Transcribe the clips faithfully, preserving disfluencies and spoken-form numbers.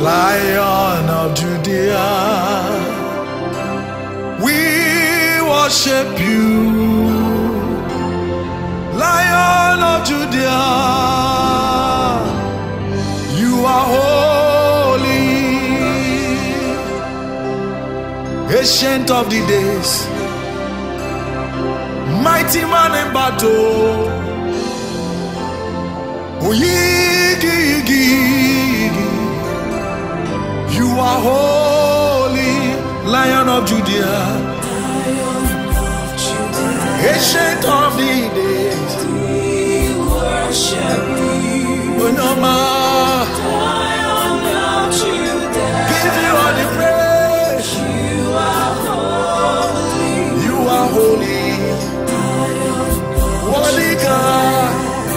Lion of Judea, we worship you. Lion of Judea, you are holy. Ancient of the days, mighty man in battle. Oh, yigi, yigi, yigi. You are holy, Lion of Judea, Ancient of the days, we worship you. Oh, no, ma. Lion of Judah, Give you all the praise. you are holy. You are holy, holy God.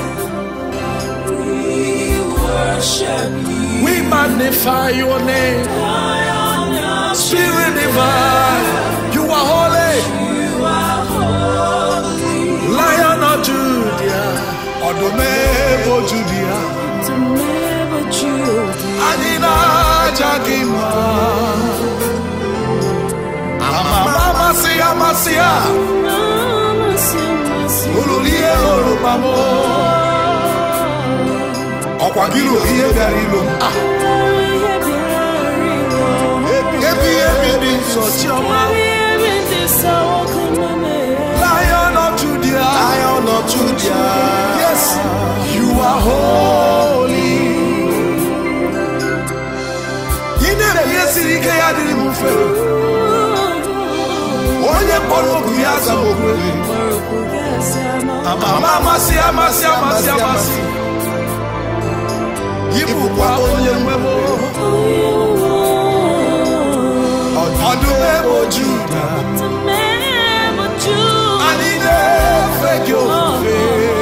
We worship you. We magnify your name, Lion of Spirit divine. You are holy, you are holy. Lion of Judea, Odomebo Judea, To never Judah, Adina Jagima, Amama Masia Masia, Ululie Olumamo, Okwagilo Iye Garilo, Ah, Ebi Ebi Bi Sotioma, Lion of Judea, Lion of Judea, yes, you are holy. Yine Yesi Ike Yadiri Mufe, Onye Poro Kuyasa Mokwe, Amama Masi Amasi Amasi Amasi, Ibu Kwa Onye Mwebo, Odumebo Judah, Anine Fekyo Fe,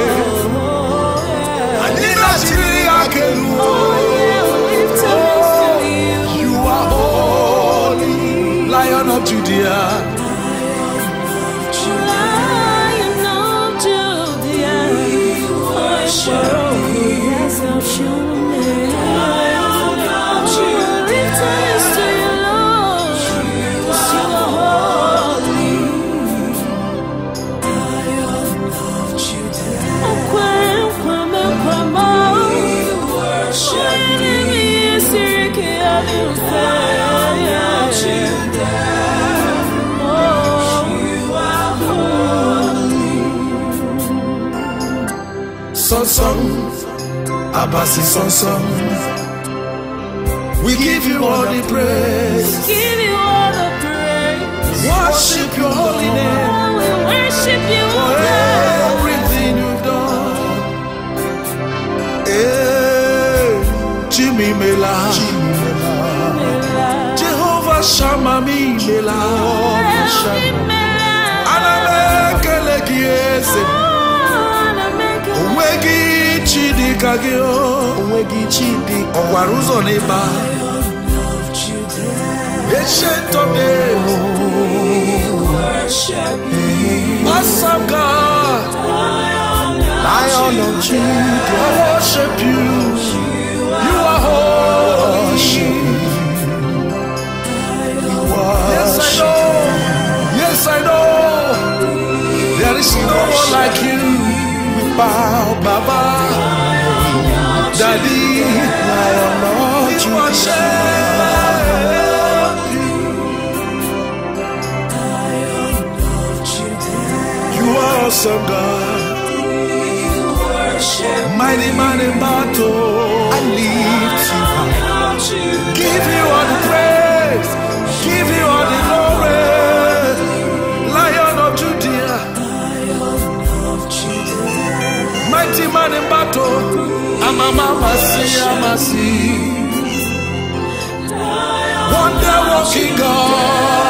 Anina Chiri Akelu. You are holy, Lion of Judea. Lion of Judah, we worship you. Lion of Judah, lift us to your Lord. You are holy. Lion of Judah, we worship you. Lion of Judah, you are holy. Son son, Abasi son son, we give you all the praise. Give you all the praise. Worship your holy name We worship you, for O God. everything you've done. Eh, Jimmy Mela, Jehovah Shammah mi Mela, Anamekele Kiese, Wegi Chidi Kageo, Wegi Chidi, Owaruzo Neba, Ancient of days, Worship you. awesome God, Lion of Judah, I worship you. You are holy. Yes, I know. Yes, I know. There is no one like you. We bow, Baba, Daddy, Lion of Judah. You are awesome, God. Mighty man in battle. I lift you high. Give you all the praise. Give you all the glory. Lion of Judea. Mighty man in battle. Amama Masi Amasi. Wonder walking God.